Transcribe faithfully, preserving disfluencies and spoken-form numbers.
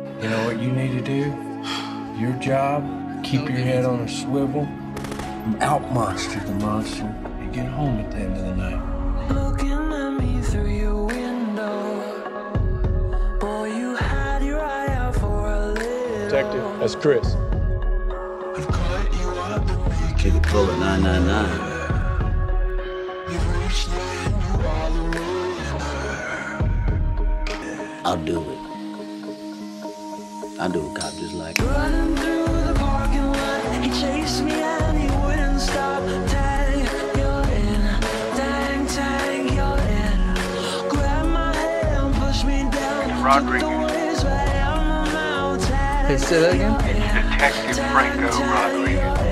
You know what you need to do? Your job, keep your head on a swivel, out-monster the monster, and get home at the end of the night. Looking at me through your window, boy, you had your eye out for a little. Detective, that's Chris. Keep it full of nine nine nine. I'll do it. I'll do a cop just like it. Running through the parking lot, he chased me and he wouldn't stop. Tag, you're in. Tag, tag, you're in. Grab my hand, push me down. Rodriguez. Right out my mouth. Tag, Hey, say that again? Detective Franco Rodriguez.